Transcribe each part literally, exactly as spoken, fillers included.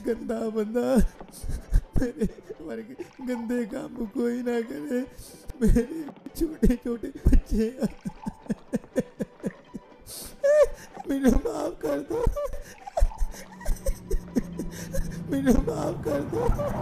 गंदा बंदा मेरे वर्गे गंदे काम कोई ना करे। मेरे छोटे छोटे बच्चे मैनू माफ कर दो, मैनू माफ कर दो।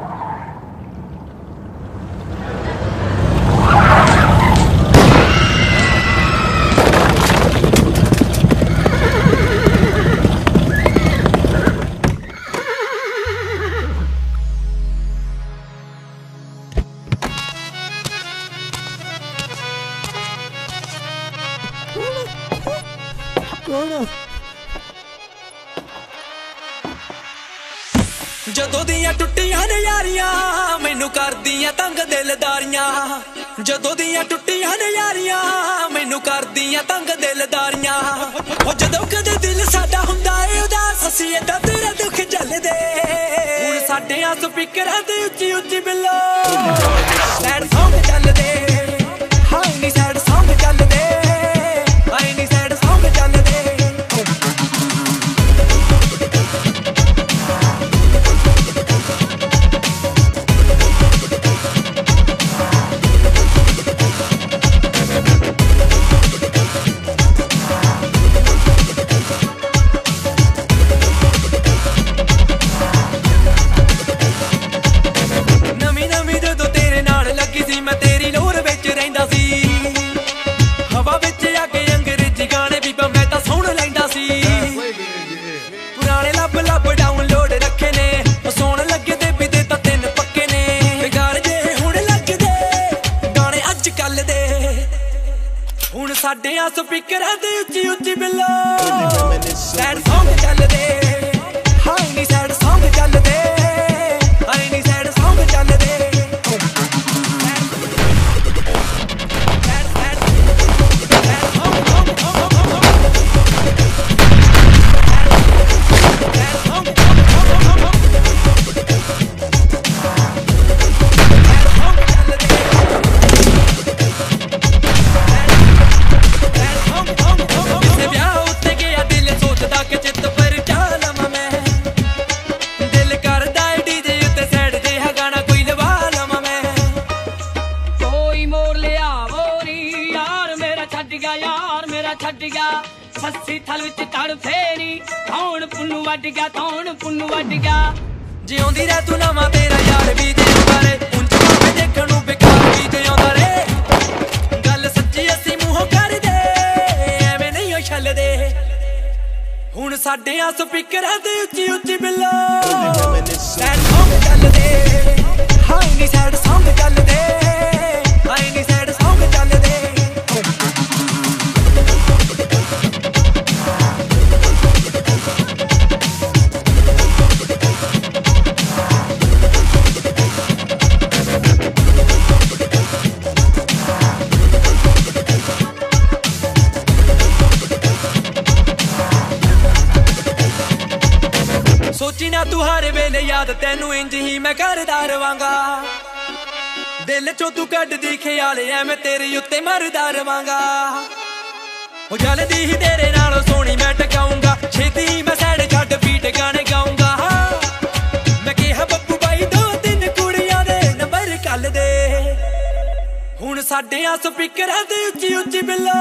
जदों दियां टुट्टियां ने यारियां मैनू करदियां तंग दिलदारियां, जदों दियां टुट्टियां ने यारियां मैनू करदियां तंग दिलदारियां। ओ जदों कदे दिल साडा हुंदा ए उदास असीं एदा तेरा दुख झल्लदे। हुण साडे आ स्पीकरां ते उच्ची उच्ची बिल्लो सैड सॉन्ग चलदे। हाय नी सैड सॉन्ग चलदे, हाय नी सैड सॉन्ग चलदे। साडे आ स्पीकरां ते उच्ची उच्ची बिल्लो सैड सॉन्ग चलदे। हाय नी सैड सॉन्ग चलदे, हाय नी सैड सॉन्ग चलदे। सस्सी थल विच तड़ फेरी कौन पुन्नू वड गया, कौन पुन्नू वड गया। जिउंदी रह तू नवां तेरा यार भी जिउंदा रे, उंज भावे देखण नूं बेकार भी जिउंदा रे। गल सच्ची असीं मूंहों करदे एवें नहीं ओ छलदे। हुण साडे आ स्पीकरां ते उच्ची उच्ची बिल्लो सैड सॉन्ग चलदे। हाय नी सैड सॉन्ग चलदे, हाय नी सैड सॉन्ग चलदे। सोची ना तू हर वेले याद तेनू इंज ही मैं करदा रवांगा। दिल चों तू कड्डदी ख्याल ऐ मैं तेरे उत्ते मरदा रवांगा। ओ जल्दी ही तेरे नालों सोहनी मैं टकाऊंगा, छेती ही मैं सैड छड्ड बीट गाने गाऊंगा। मैं कहा बब्बू भाई दो तीन कुड़ियां दे नंबर कल दे। हुण साडे आ स्पीकरां ते उच्ची उच्ची बिल्लो